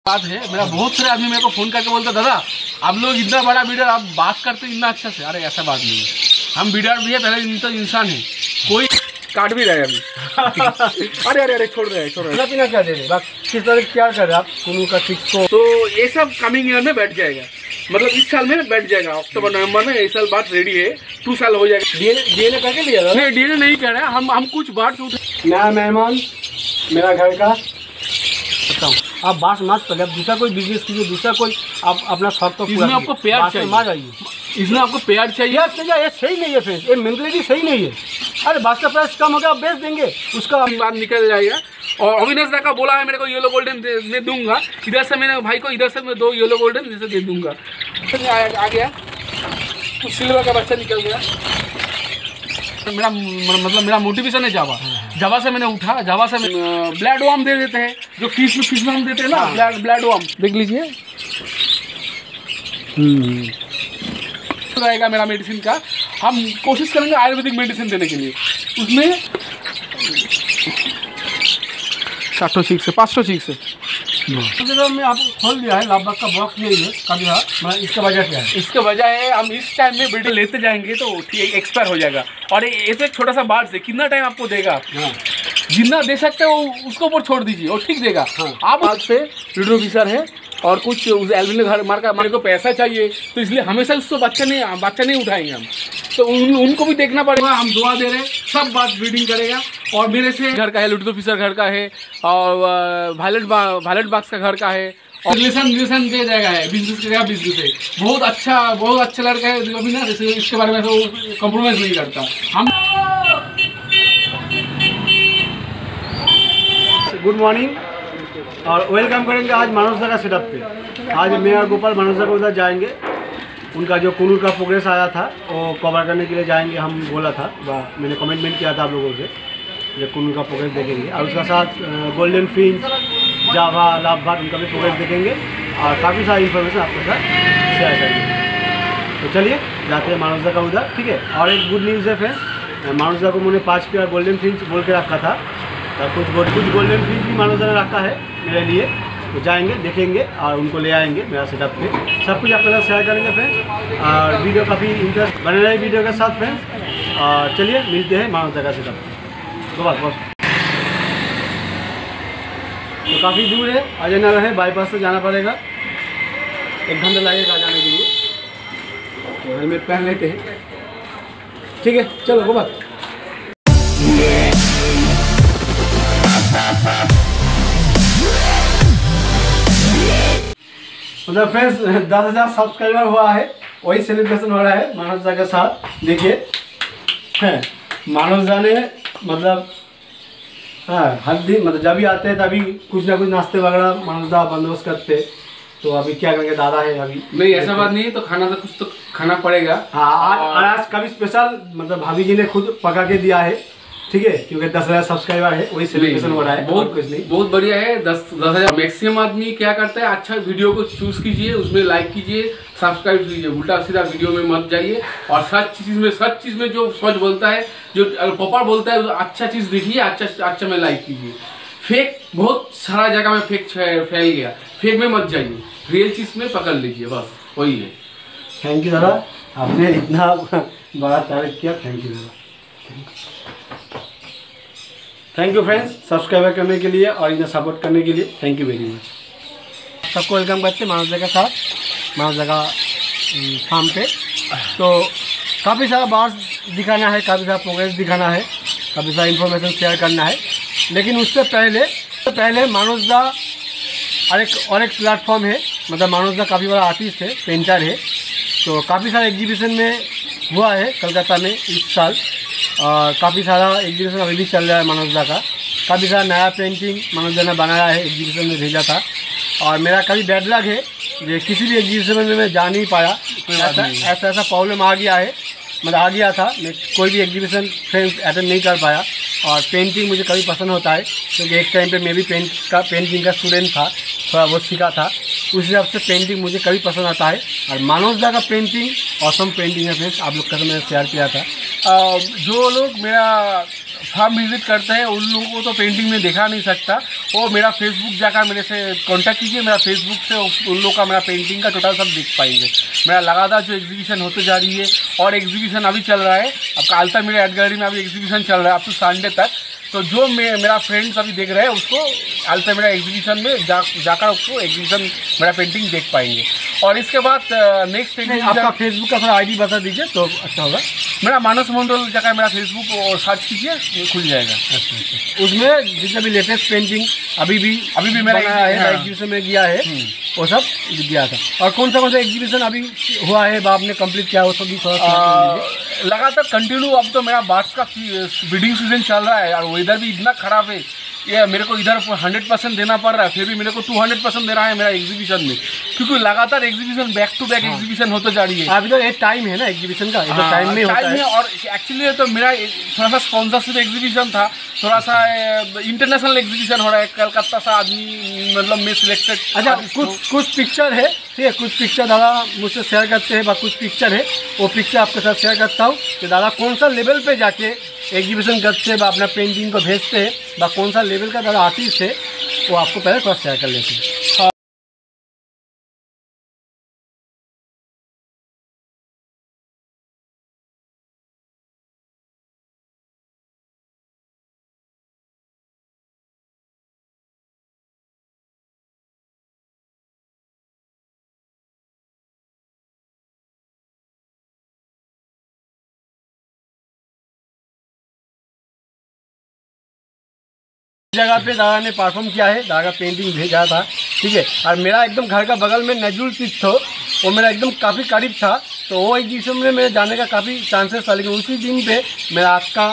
बात है, मेरा बहुत सारे आदमी मेरे को फ़ोन करके बोलता दादा आप लोग इतना बड़ा वीडियो आप बात करते इतना अच्छा से। अरे ऐसा बात नहीं है, हम वीडियो भी है पहले इंसान है, कोई काट भी रहे अभी अरे अरे अरे छोड़ रहे पीना क्या दे रहे बस किस तरह क्या कर रहे आप कुनू का ठीक तो ये सब कमिंग ईयर में बैठ जाएगा, मतलब इस साल में बैठ जाएगा। अक्टूबर नवंबर में ये साल बात रेडी है, 2 साल हो जाएगा। डीएनए करके लिया था? नहीं डीएनए नहीं कर रहे हैं, हम कुछ बात नया मेहमान मेरा घर का बताऊँ आप बात मत पहले, आप दूसरा कोई बिजनेस कीजिए, दूसरा कोई आप अपना शौक तो इसमें आपको प्यार चाहिए, मार आइए इसमें आपको प्यार चाहिए। ये सही नहीं है फ्रेंड्स, ये मेंटलिटी सही नहीं है। अरे बात का प्राइस कम हो गया आप बेच देंगे, उसका बात निकल जाएगा। और अविनाश दा का बोला है मेरे को येलो गोल्डन दे दूंगा, इधर से मैंने भाई को इधर से मैं 2 येलो गोल्डन जैसे दे दूंगा। आ गया तो सिल्वर का बच्चा निकल गया। मेरा मतलब मेरा मोटिवेशन है जावा से मैंने उठा, जावा से ब्लड वार्म दे देते हैं जो फिश में हम देते हैं ना, ब्लड वार्म देख लीजिए रहेगा मेरा मेडिसिन का। हम कोशिश करेंगे आयुर्वेदिक मेडिसिन देने के लिए, उसमें 700 चीक से 500 चीक से मैं आपको खोल दिया है लाभबाग का बॉक्स नहीं है कभी। हाँ इसका वजह क्या है? इसका वजह है हम इस टाइम में वीडियो लेते जाएंगे तो ठीक एक्सपायर हो जाएगा। और ये तो एक छोटा सा बात है, कितना टाइम आपको देगा? हाँ जितना दे सकते हो उसको ऊपर छोड़ दीजिए और ठीक देगा। हाँ। आप आज से लूडो फिशर है और कुछ उस एल्विन ने घर मार का मेरे को पैसा चाहिए तो इसलिए हमेशा उसको बच्चा नहीं उठाएंगे हम, तो उनको भी देखना पड़ेगा। हम दुआ दे रहे हैं, सब बात ब्रीडिंग करेगा। और मेरे से घर का है, लूडो फिशर घर का है और वायलेट बॉक्स का घर का है और रिलेशन दे जाएगा है, बिजनेस का बिजनेस है। बहुत अच्छा लड़का है अभी ना, इसके बारे में तो कॉम्प्रोमाइज़ नहीं करता। हम गुड मॉर्निंग और वेलकम करेंगे आज मनोज दा का सेटअप पे। आज मैं और गोपाल मनोज दा को उधर जाएंगे, उनका जो कुनूर का प्रोग्रेस आया था वो कवर करने के लिए जाएंगे। हम बोला था, मैंने कमिटमेंट किया था आप लोगों से जो कुनूर का प्रोग्रेस देखेंगे और उसका साथ गोल्डन फिंच, जावा, लाभबाग उनका भी प्रोग्रेस देखेंगे और काफ़ी सारी इन्फॉर्मेशन आपके साथ शेयर करेंगे। तो चलिए जाते हैं मनोज दा का उधर, ठीक है। और एक गुड न्यूज़ है फ्रेंड्स, मनोज दा को मैंने 5 पेयर गोल्डन फिंच बोल के रखा था, तो कुछ गोल्डन फिंच भी मनोज दा ने रखा है मेरे लिए। तो जाएंगे देखेंगे और उनको ले आएंगे मेरा सेटअप पे, सब कुछ आपके साथ शेयर करेंगे फ्रेंड्स। और वीडियो काफ़ी इंटरेस्ट बने रहे वीडियो के साथ फ्रेंड्स। और चलिए मिलते हैं मनोज दा का सेटअप पे। तो बस तो काफ़ी दूर है, अजय नगर है, बाईपास से जाना पड़ेगा, 1 घंटा लगेगा जाने के लिए। तो हेलमेट पहन लेते हैं, ठीक है चलो गोपाल। मतलब फ्रेंड्स 10,000 सब्सक्राइबर हुआ है, वही सेलिब्रेशन हो रहा है मनोज दा के साथ। देखिए मनोज दा ने मतलब हर दिन मतलब जब भी आते हैं तभी कुछ ना कुछ नाश्ते वगैरह मनोज दा बंदोबस्त करते। तो अभी क्या करेंगे, दादा है अभी नहीं ऐसा बात नहीं है, तो खाना तो कुछ तो खाना पड़ेगा। हाँ आज का भी स्पेशल मतलब भाभी जी ने खुद पका के दिया है, ठीक है, क्योंकि 10,000 सब्सक्राइबर है, वही सेलिब्रेशन हो रहा है। बहुत कुछ नहीं, बहुत बढ़िया है। 10,000 मैक्सिमम आदमी क्या करता है, अच्छा वीडियो को चूज कीजिए, उसमें लाइक कीजिए, सब्सक्राइब कीजिए, उल्टा सीधा वीडियो में मत जाइए। और सच चीज में जो सच बोलता है, जो पॉपर बोलता है, अच्छा चीज देखिए, अच्छा में लाइक कीजिए। फेक बहुत सारा जगह में फेक फैल गया, फेक में मत जाइए, रियल चीज में पकड़ लीजिए, बस वही है। थैंक यू दादा, आपने इतना बड़ा तारीफ किया, थैंक यू दादा। थैंक यू फ्रेंड्स सब्सक्राइबर करने के लिए और इन्हें सपोर्ट करने के लिए, थैंक यू वेरी मच। सबको वेलकम करते हैं मनोज दा के साथ, मनोज दा का फार्म पे। तो काफ़ी सारा बात दिखाना है, काफ़ी सारा प्रोग्रेस दिखाना है, काफ़ी सारा इन्फॉर्मेशन शेयर करना है। लेकिन उससे पहले मनोज दा और एक प्लेटफॉर्म है, मतलब मनोज दा काफ़ी बड़ा आर्टिस्ट है, पेंटर है। तो काफ़ी सारा एग्जीबिशन में हुआ है कलकत्ता में इस साल, और काफ़ी सारा एग्जीबिशन अभी भी चल रहा है मनोज दा का। काफ़ी सारा नया पेंटिंग मनोज दा ने बनाया है, एग्जीबिशन में भेजा था। और मेरा कभी बैड लक है कि किसी भी एग्जीबिशन में मैं जा नहीं पाया, ऐसा प्रॉब्लम आ गया है, मतलब आ गया था, मैं कोई भी एग्जीबिशन फ्रेंड्स अटेंड नहीं कर पाया। और पेंटिंग मुझे कभी पसंद होता है, क्योंकि एक टाइम पे मैं भी पेंटिंग का स्टूडेंट था, थोड़ा बहुत सीखा था, उस हिसाब से पेंटिंग मुझे कभी पसंद आता है। और मनोज दा का पेंटिंग ऑसम पेंटिंग है फ्रेंड्स, आप लोग का तो मैंने शेयर किया था। जो लोग मेरा फार्म विजिट करते हैं उन लोगों को तो पेंटिंग में देखा नहीं सकता, वो मेरा फेसबुक जाकर मेरे से कांटेक्ट कीजिए, मेरा फेसबुक से उन लोगों का मेरा पेंटिंग का टोटल सब देख पाएंगे। मेरा लगातार जो एग्जीबिशन होते जा रही है और एग्जीबिशन अभी चल रहा है, अब कालता मेरे आर्ट गैलरी में अभी एग्जीबिशन चल रहा है अप टू संडे तक, तो जो मेरा फ्रेंड्स अभी देख रहे हैं उसको आलता मेरा एग्जीबिशन में जाकर उसको एग्जीबिशन मेरा पेंटिंग देख पाएंगे। और इसके बाद नेक्स्ट एग्जीबिशन, आपका फेसबुक का थोड़ा आईडी बता दीजिए तो अच्छा होगा। मेरा मानस मंडल जाकर मेरा फेसबुक और सर्च कीजिए खुल जाएगा। अच्छा। उसमें जितना भी लेटेस्ट पेंटिंग अभी भी मेरा एग्जीबिशन में गया है वो सब गया था। और कौन सा एग्जीबिशन अभी हुआ है आपने कंप्लीट किया वो सब भी थोड़ा लगातार कंटिन्यू। अब तो मेरा बार्ड्स का ब्रीडिंग सीजन चल रहा है और वेदर भी इतना ख़राब है, ये मेरे को इधर 100% देना पड़ रहा है, फिर भी मेरे को 200% दे रहा है मेरा एग्जीबिशन में, क्योंकि लगातार exhibition back to back exhibition होते जा रही है। अभी तो एक टाइम है ना एग्जीबिशन का, टाइम में होता है। और एक्चुअली तो मेरा थोड़ा सा स्पॉन्सरशिप एग्जीबिशन था, थोड़ा सा इंटरनेशनल एग्जीबिशन हो रहा है, कलकत्ता से आदमी मतलब मैं सिलेक्टेड। अच्छा, कुछ पिक्चर है, ठीक है, कुछ पिक्चर दादा मुझसे शेयर करते हैं, कुछ पिक्चर है, वो पिक्चर आपके साथ शेयर करता हूँ कि दादा कौन सा लेवल पे जाके एग्जीबिशन करते हैं, अपना पेंटिंग को भेजते हैं, कौन सा लेवल का दादा आर्टिस्ट है, वो आपको पहले थोड़ा शेयर कर लेते हैं। जगह पे दादा ने परफॉर्म किया है, दादा का पेंटिंग भेजा था, ठीक है। और मेरा एकदम घर का बगल में नजरुल तीर्थ हो, वो मेरा एकदम काफ़ी करीब था, तो वो एग्जीबिशन में मेरे जाने का काफ़ी चांसेस था, लेकिन उसी दिन पे मेरा आँख का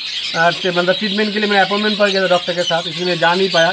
मतलब ट्रीटमेंट के लिए मेरा अपॉइंटमेंट पड़ गया था डॉक्टर के साथ, इसलिए मैं जा नहीं पाया।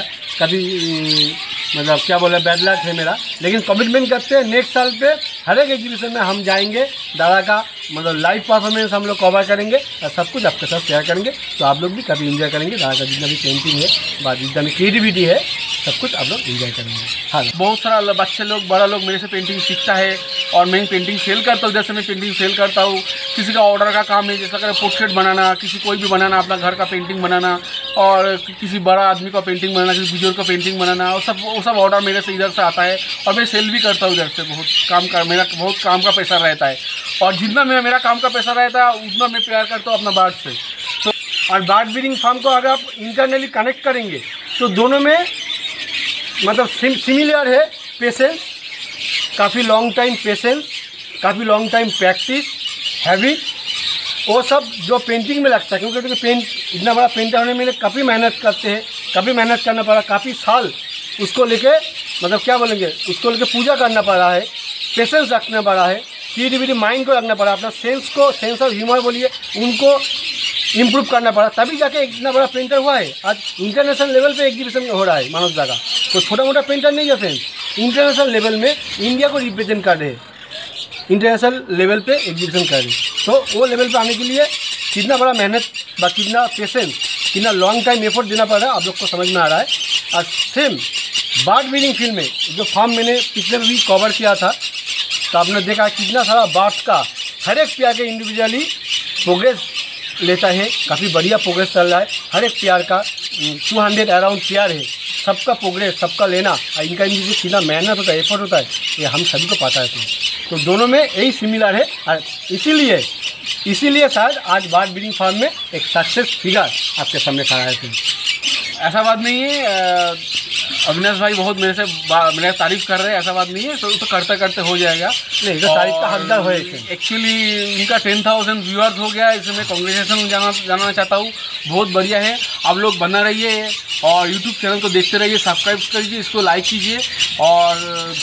कभी मतलब क्या बोले बैड लक है मेरा, लेकिन कमिटमेंट करते हैं नेक्स्ट साल पे हर एक एग्जीबिशन में हम जाएंगे, दादा का मतलब लाइव परफॉर्मेंस हम लोग कवर करेंगे और सब कुछ आपके साथ शेयर करेंगे, तो आप लोग भी कभी एंजॉय करेंगे। दादा का जितना भी पेंटिंग है, जितना भी क्रिएटिविटी है, सब कुछ आप लोग एंजॉय करेंगे। हाँ, बहुत सारा बच्चे लोग बड़ा लोग मेरे से पेंटिंग सीखता है और मैं पेंटिंग सेल करता हूँ। जैसे मैं पेंटिंग सेल करता हूँ, किसी का ऑर्डर का काम है, जैसा कि पोर्ट्रेट बनाना, किसी कोई भी बनाना, अपना घर का पेंटिंग बनाना, और किसी बड़ा आदमी का पेंटिंग बनाना, किसी बुजुर्ग का पेंटिंग बनाना, और वो सब ऑर्डर मेरे से इधर से आता है और मैं सेल भी करता हूँ इधर से। मेरा बहुत काम का पैसा रहता है, और जितना मेरा काम का पैसा रहता है उतना मैं प्यार करता हूँ अपना बार्ड से। तो और बार्ड ब्रीडिंग फार्म को अगर आप इंटरनली कनेक्ट करेंगे तो दोनों में मतलब सिमिलर है, पेशेंस, काफ़ी लॉन्ग टाइम पेशेंस, काफ़ी लॉन्ग टाइम प्रैक्टिस, हैबिट, वो सब जो पेंटिंग में लगता है, क्योंकि पेंट इतना बड़ा पेंटर होने में काफ़ी मेहनत करते हैं, काफ़ी मेहनत करना पड़ा, काफ़ी साल उसको लेके मतलब क्या बोलेंगे, उसको लेके पूजा करना पड़ा है, पेशेंस रखना पड़ा है, क्रिएटिविटी माइंड को रखना पड़ा, अपना सेंस ऑफ ह्यूमर बोलिए उनको इम्प्रूव करना पड़ा, तभी जाके इतना बड़ा पेंटर हुआ है। आज इंटरनेशनल लेवल पे एग्जीबिशन हो रहा है मानस दा का, तो छोटा मोटा पेंटर नहीं है फ्रेंड्स, इंटरनेशनल लेवल में इंडिया को रिप्रेजेंट कर रहे हैं, इंटरनेशनल लेवल पे एग्जीबिशन कर रहे हैं। तो वो लेवल पे आने के लिए कितना बड़ा मेहनत व कितना पेशेंस, कितना लॉन्ग टाइम एफर्ट देना पड़ रहा है, आप लोग को समझ में आ रहा है। और सेम बर्ड ब्रीडिंग फील्ड में जो फार्म मैंने पिछले भी कवर किया था, तो आपने देखा कितना सारा बर्ड्स का हर एक पेयर के इंडिविजुअली प्रोग्रेस लेता है, काफ़ी बढ़िया प्रोग्रेस चल रहा है। हर एक पेयर का 200 अराउंड पेयर है, सबका प्रोग्रेस, सबका लेना, और इनका इनकी कितना मेहनत होता है, एफर्ट होता है, ये हम सभी को पता है। तो दोनों में यही सिमिलर है, और इसीलिए शायद आज बर्ड ब्रीडिंग फार्म में एक सक्सेस फिगर आपके सामने खड़ा है। ऐसा बात नहीं है, अविनाश भाई बहुत मेरे तारीफ कर रहे हैं, ऐसा बात नहीं है, तो करते करते हो जाएगा। नहीं, तो तारीफ का हकदार हो। एक्चुअली उनका 10,000 व्यूअर्स हो गया, इसमें मैं कॉन्ग्रेचुलेसन जाना चाहता हूँ, बहुत बढ़िया है। आप लोग बना रहिए और यूट्यूब चैनल को देखते रहिए, सब्सक्राइब कीजिए, इसको लाइक कीजिए, और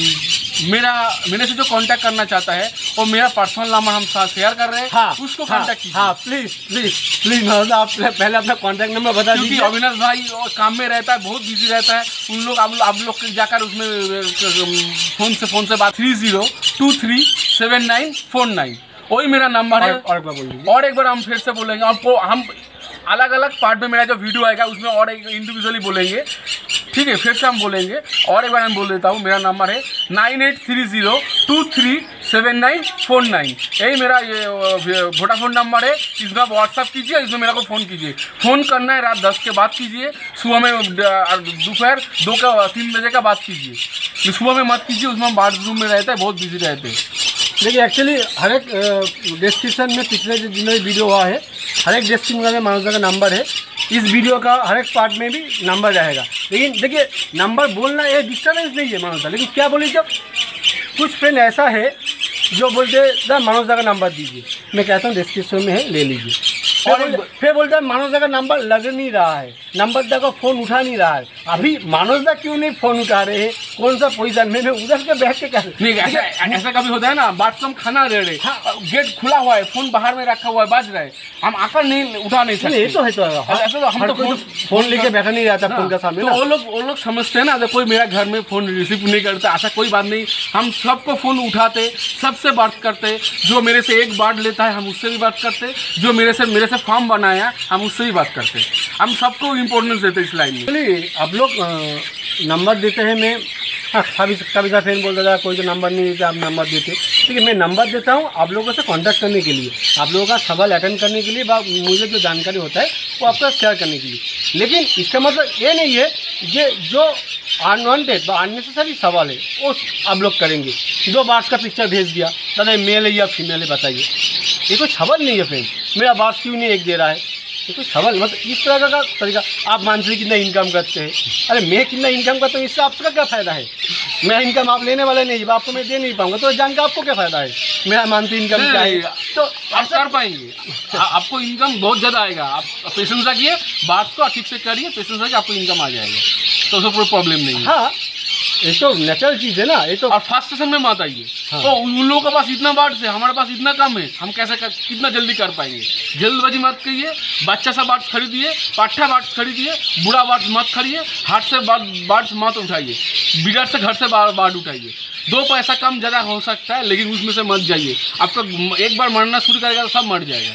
मेरे से जो कांटेक्ट करना चाहता है वो मेरा पर्सनल नंबर हम साथ शेयर कर रहे हैं, हाँ, उसको कांटेक्ट कीजिए। हाँ, प्लीज़ आप पहले अपना कांटेक्ट नंबर बता दीजिए। क्योंकि अविनाश भाई काम में रहता है, बहुत बिजी रहता है, उन लोग आप लोग जाकर उसमें फ़ोन से बात 30237949 वही मेरा नंबर है। और एक बार हम फिर से बोलेंगे, आपको हम अलग अलग पार्ट में मेरा जो वीडियो आएगा उसमें और एक इंडिविजुअली बोलेंगे। ठीक है, फिर से हम बोलेंगे और एक बार हम बोल देता हूँ। मेरा नंबर है 9830237949। यही मेरा ये वोडाफोन नंबर है। इसमें आप व्हाट्सअप कीजिए, इसमें मेरा को फ़ोन कीजिए। फ़ोन करना है रात 10 के बाद कीजिए, सुबह में दोपहर 2-3 बजे का बात कीजिए। सुबह में मत कीजिए, उसमें हम बाथरूम में रहते हैं, बहुत बिजी रहते हैं। देखिए एक्चुअली हर एक डिस्क्रिप्शन में पिछले जितने वीडियो हुआ है, हर एक डिस्क्रिप्शन में मनोज दा का नंबर है। इस वीडियो का हर एक पार्ट में भी नंबर रहेगा। लेकिन देखिए नंबर बोलना ये डिस्टर्बेंस नहीं है मनोज दा, लेकिन क्या बोलिए जब कुछ फ्रेंड ऐसा है जो बोलते दा मनोज दा का नंबर दीजिए, मैं कहता हूँ डिस्क्रिप्शन में है, ले लीजिए। फिर बोलता है मनोज दा का नंबर लग नहीं रहा है, नंबर दा का फ़ोन उठा नहीं रहा है। अभी मनोज दा क्यों नहीं फ़ोन उठा रहे हैं, कौन सा पोजीशन में, मैं उधर के बैठ के कह नहीं, ऐसा कभी होता है ना, बाथरूम खाना रह रहे, गेट खुला हुआ है, फ़ोन बाहर में रखा हुआ है, बाज रहा है, हम आकर नहीं उठा नहीं सकते। ये तो है, तो ऐसा तो हम तो फ़ोन लेके बैठा नहीं रहता फ़ोन का सामने। तो वो लोग समझते हैं ना, अगर कोई मेरा घर में फ़ोन रिसीव नहीं करता, ऐसा कोई बात नहीं। हम सबको फ़ोन उठाते, सबसे बात करते, जो मेरे से एक बात लेता है हम उससे भी बात करते, जो मेरे से फॉर्म बनाया हम उससे भी बात करते। हम सबको इम्पोर्टेंस देते इस लाइन में। चलिए आप लोग नंबर देते हैं, मैं कभी का फ्रेंड बोलता था कोई तो नंबर नहीं देता, आप नंबर देते। ठीक है, मैं नंबर देता हूँ आप लोगों से कांटेक्ट करने के लिए, आप लोगों का सवाल अटेंड करने के लिए, मुझे जो जानकारी होता है वो आपका शेयर करने के लिए। लेकिन इसका मतलब ये नहीं है ये जो अनवांटेड व अननेसेसरी सवाल है वो आप लोग करेंगे। 2 बार्स का पिक्चर भेज दिया, दादा मेल है या फीमेल है बताइए, ये कोई सवाल नहीं है फ्रेंड। मेरा बार्स क्यों नहीं एक दे रहा है, ये कोई सवाल मतलब इस तरह का तरीका। आप मंथली कितना इनकम करते हैं, अरे मैं कितना इनकम करता हूँ, इससे आपका क्या फ़ायदा है। मैं इनकम आप लेने वाला नहीं, आपको मैं दे नहीं पाऊंगा, तो जान के आपको क्या फ़ायदा है मेरा मंथली इनकम क्या है। तो आप कर पाएंगे, आपको इनकम बहुत ज़्यादा आएगा। आप पेशेंस रखिए, बात को ठीक से करिए, पेशेंस रखिए, आपको इनकम आ जाएगा, तो उसमें कोई प्रॉब्लम नहीं है। हाँ, ये तो नेचुरल चीज़ है ना, ये तो। और फर्स्ट सेशन में मत आइए। हाँ। तो उन लोगों के पास इतना बार्ड्स है, हमारे पास इतना कम है, हम कितना जल्दी कर पाएंगे। जल्दबाजी मत करिए, बच्चा सा बार्ड्स खरीदिए, पाठा बार्ड्स खरीदिए, बुरा बार्ड्स मत खरीदिए, हाथ से बार्ड्स मत उठाइए, बिगड़ से घर से बार्ड उठाइए। 2 पैसा कम ज़्यादा हो सकता है, लेकिन उसमें से मत जाइए। आपका एक बार मरना शुरू करेगा तो सब मर जाएगा।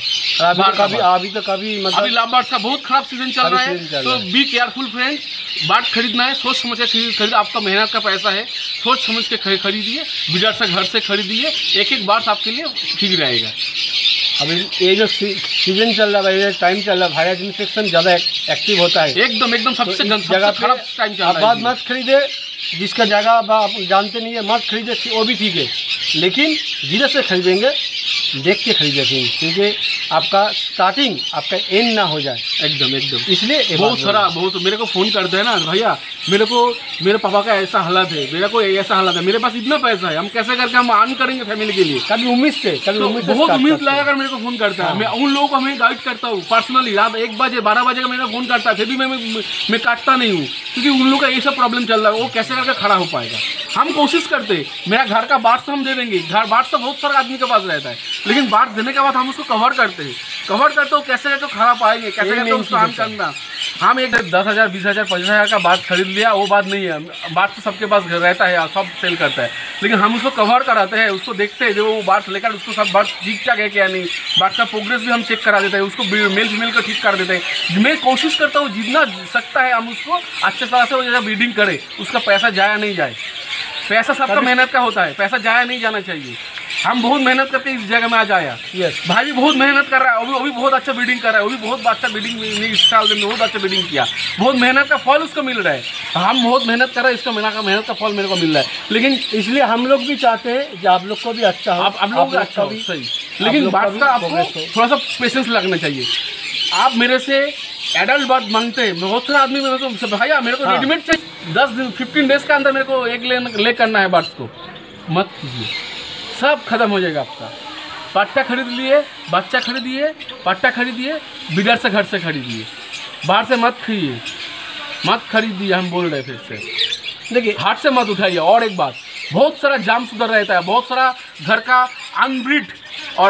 अभी तो कभी मतलब अभी लाभ बार्ड्स का बहुत खराब सीजन चल रहा है, तो बी केयरफुल फ्रेंड्स। बार्ड खरीदना है सोच समझ के खरीद, आपका मेहनत का पैसा है, सोच समझ के खरीदिए, बिजार से घर से खरीदिए, एक बार्ड्स आपके लिए ठीक रहेगा। अभी ये जो सीजन चल रहा है, टाइम चल रहा है, वायरस इन्फेक्शन ज़्यादा एक्टिव होता है, एकदम सबसे जगह खराब टाइम चल रहा है। बात मत खरीदे, जिसका जगह आप जानते नहीं है मत खरीदे, वो भी ठीक है, लेकिन धीरे से खरीदेंगे, देख के खरीदे क्योंकि आपका स्टार्टिंग आपका एंड ना हो जाए। एकदम इसलिए बहुत मेरे को फ़ोन करते हैं ना, भैया मेरे पापा का ऐसा हालत है, मेरे को ऐसा हालत है, मेरे पास इतना पैसा है, हम कैसे करके हम अर्न करेंगे फैमिली के लिए। कभी उम्मीद से बहुत उम्मीद लगाकर मेरे को फ़ोन करता है। मैं उन लोगों को मैं गाइड करता हूँ पर्सनली, रात 1 बजे 12 बजे का मेरा फ़ोन करता है, फिर भी मैं काटता नहीं हूँ, क्योंकि उन लोगों का ये सब प्रॉब्लम चल रहा है, वो कैसे करके खड़ा हो पाएगा। हम कोशिश करते, मेरा घर का बार्ड्स तो हम दे देंगे, बार्ड्स तो बहुत सारे आदमी के पास रहता है, लेकिन बार्ड्स देने के बाद हम उसको कवर करते हैं, तो कैसे करके खड़ा पाएंगे, कैसे करके उसको काम करना। हम एक 10,000 20,000 50,000 का बात खरीद लिया, वो बात नहीं है। बात तो सबके पास रहता है, सब सेल करता है, लेकिन हम उसको कवर कराते हैं, उसको देखते हैं, जो वो बात लेकर उसको सब बात ठीक ठाक है क्या नहीं, बात का प्रोग्रेस भी हम चेक करा देते हैं, उसको मेल फीमेल को ठीक कर देते हैं। मैं कोशिश करता हूँ जितना सकता है हम उसको अच्छे तरह से वो जैसा ब्रीडिंग करे, उसका पैसा जाया नहीं जाए। पैसा सबका मेहनत का होता है, पैसा जाया नहीं जाना चाहिए। हम बहुत मेहनत करके इस जगह में आज आया। भाई भी बहुत मेहनत कर रहा है, वो भी बहुत अच्छा ब्रीडिंग कर रहा है, वो भी बहुत अच्छा ब्रीडिंग इस साल में बहुत अच्छा ब्रीडिंग किया, बहुत मेहनत का फल उसको मिल रहा है। हम बहुत मेहनत कर रहे हैं, इसका मेहनत का फल मेरे को मिल रहा है। लेकिन इसलिए हम लोग भी चाहते हैं कि आप लोग को भी अच्छा हो, आप लोग भी अच्छा हो, सही। लेकिन बात का आपको थोड़ा सा पेशेंस लगना चाहिए। आप मेरे से एडल्ट बात मांगते हैं, बहुत सारे आदमी मेरे को भैया मेरे को रेडीमेड चाहिए, 10 दिन 15 डेज के अंदर मेरे को एक ले करना है बार्ड्स को, मत कीजिए, सब खत्म हो जाएगा आपका। पट्टा खरीद लिए, बच्चा खरीदिए, पट्टा खरीदिए, बिगड़ से घर से खरीदिए, बाहर से मत खरीदिए। हम बोल रहे फिर से, देखिए हाथ से मत उठाइए। और एक बात, बहुत सारा जाम सुधर रहता है, बहुत सारा घर का अनब्रीड और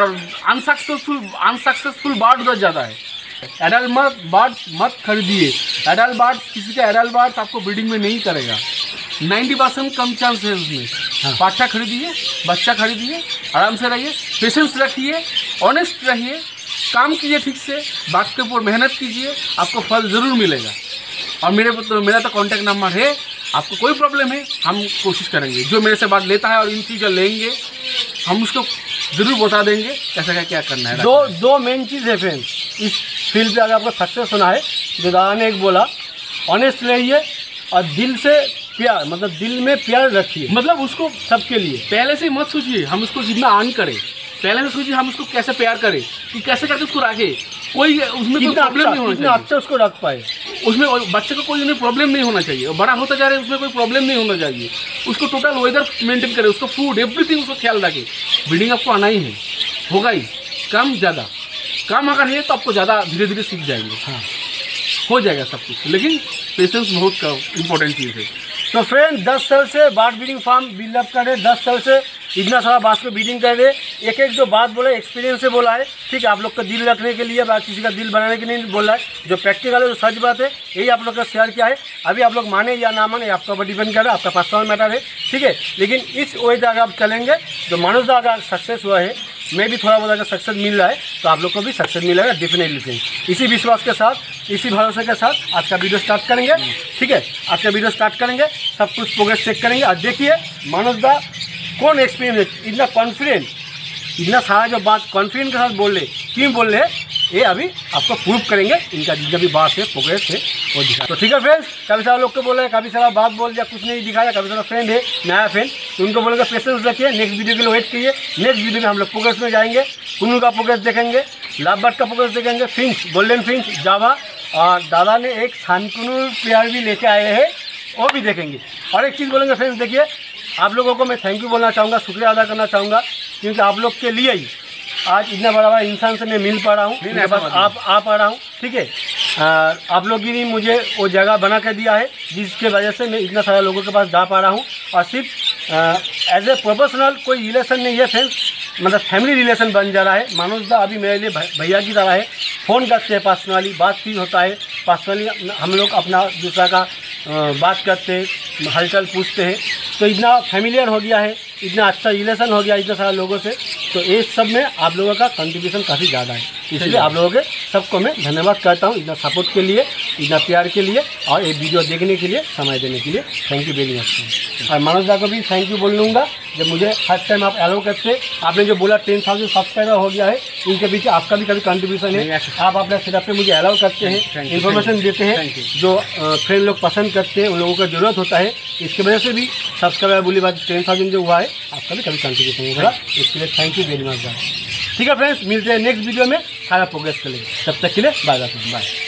अनसक्सेसफुल बार्ड उधर ज़्यादा है। एडल्ट बार्ड्स मत खरीदिए, एडल्ट बार्ड्स किसी का एडल्ट बार्ड्स आपको ब्रीडिंग में नहीं करेगा, 90% कम चांस है उसमें। पाठा खरीदिए, बच्चा खरीदिए, आराम से रहिए, पेशेंस रखिए, ऑनेस्ट रहिए, काम कीजिए ठीक से, बात के ऊपर मेहनत कीजिए, आपको फल ज़रूर मिलेगा। और मेरा तो कॉन्टैक्ट नंबर है। आपको कोई प्रॉब्लम है हम कोशिश करेंगे, जो मेरे से बात लेता है और इन चीज़ें लेंगे हम उसको ज़रूर बता देंगे कैसे क्या करना है। दो मेन चीज़ है फ्रेंड्स इस फील्ड पे, अगर आपको सक्सेस होना है, जो दादा ने एक बोला, ऑनेस्ट रहिए और दिल से प्यार, मतलब दिल में प्यार रखिए, मतलब उसको सबके लिए। पहले से मत सोचिए हम उसको जितना आन करें, पहले से सोचिए हम उसको कैसे प्यार करें, कि कैसे करके उसको रखे, कोई उसमें कोई प्रॉब्लम नहीं होना चाहिए, अच्छा उसको रख पाए, उसमें बच्चे को कोई प्रॉब्लम नहीं होना चाहिए। बड़ा होता जा रहा है उसमें कोई प्रॉब्लम नहीं होना चाहिए। उसको टोटल वेदर मेंटेन करे, उसको फूड एवरीथिंग उसको ख्याल रखे। ब्रीडिंग आपको आना ही है, होगा ही, कम ज़्यादा, कम अगर है तो आपको ज़्यादा धीरे धीरे सीख जाएंगे। हाँ, हो जाएगा सब कुछ, लेकिन पेशेंस बहुत इंपॉर्टेंट चीज़ है। तो फ्रेंड 10 साल से बार्ड ब्रीडिंग फार्म बिल्डअप कर रहे, 10 साल से इतना सारा बात को ब्रीडिंग कर रहे, एक एक जो बात बोला एक्सपीरियंस से बोला है, ठीक है। आप लोग का दिल रखने के लिए, किसी का दिल बनाने के लिए नहीं बोला है, जो प्रैक्टिकल है, जो सच बात है, यही आप लोग का शेयर किया है। अभी आप लोग माने या ना माने आपका ऊपर डिपेंड कर रहा है, आपका पर्सनल मैटर है, ठीक है। लेकिन इस वे अगर आप चलेंगे तो मानुष दा अगर सक्सेस हुआ है, मैं भी थोड़ा बहुत अगर सक्सेस मिल रहा है तो आप लोग को भी सक्सेस मिलेगा डेफिनेटली फ्रेंड्स। इसी विश्वास के साथ, इसी भरोसे के साथ आज का वीडियो स्टार्ट करेंगे, ठीक है। आज का वीडियो स्टार्ट करेंगे, सब कुछ प्रोग्रेस चेक करेंगे। और देखिए मानुष दा कौन एक्सपीरियंस है, इतना कॉन्फिडेंट, इतना सारा जो बात कॉन्फिडेंट के साथ बोल रहे, क्यों बोल रहे हैं, ये अभी आपको प्रूव करेंगे। इनका जितना भी बात है, प्रोग्रेस है, वो दिखा। तो ठीक है फ्रेंड्स, कभी सारा लोग को बोला है, कभी सारा बात बोल दिया, कुछ नहीं दिखाया, कभी सारा फ्रेंड है, नया फ्रेंड, तो उनको बोलेगा पेशेंस रखिए, नेक्स्ट वीडियो के लिए वेट कीजिए। नेक्स्ट वीडियो में हम लोग प्रोग्रेस में जाएंगे, कुन्नू का प्रोग्रेस देखेंगे, लाभबर्ड का प्रोग्रेस देखेंगे, फिंच, गोल्डन फिंच, जावा, और दादा ने एक शानकुनूर पेयर भी लेके आए हैं, वो भी देखेंगे। और एक चीज़ बोलेंगे फ्रेंड्स, देखिए आप लोगों को मैं थैंक यू बोलना चाहूँगा, शुक्रिया अदा करना चाहूँगा, क्योंकि आप लोग के लिए ही आज इतना बड़ा इंसान से मैं मिल पा रहा हूँ, मेरे पास आप आ पा रहा हूँ, ठीक है। आप लोग ही ने मुझे वो जगह बना कर दिया है, जिसके वजह से मैं इतना सारा लोगों के पास जा पा रहा हूँ। और सिर्फ एज ए प्रोफेशनल कोई रिलेशन नहीं है फ्रेंड्स, मतलब फैमिली रिलेशन बन जा रहा है। मानुष दा अभी मेरे लिए भैया की तरह है, फ़ोन करते हैं, पर्सनली बातचीत होता है, पर्सनली हम लोग अपना दूसरा का बात करते, हलचल पूछते हैं, तो इतना फैमिलियर हो गया है, इतना अच्छा रिलेशन हो गया इतने सारे लोगों से। तो इस सब में आप लोगों का कंट्रीब्यूशन काफ़ी ज़्यादा है, इसलिए आप लोगों के सबको मैं धन्यवाद करता हूँ, इतना सपोर्ट के लिए, इतना प्यार के लिए, और ये वीडियो देखने के लिए, समय देने के लिए थैंक यू वेरी मच। और मनोज दा को भी थैंक यू बोल लूँगा, जब मुझे हर टाइम आप अलाउ करते। आपने जो बोला 10,000 सब्सक्राइबर हो गया है, इनके पीछे आपका भी कभी कंट्रीब्यूशन है, आप अपने सेटअप पे मुझे अलाउ करते हैं, इन्फॉर्मेशन देते हैं, जो फ्रेंड लोग पसंद करते हैं, उन लोगों को ज़रूरत होता है, इसकी वजह से भी सब्सक्राइबर बोली बात 10,000 जो हुआ है, आपका भी कभी कंट्रीब्यूशन होगा, इसके लिए थैंक यू वेरी मच। ठीक है फ्रेंड्स, मिलते हैं नेक्स्ट वीडियो में, सारा प्रोग्रेस करेंगे, तब तक के लिए बाय बाय।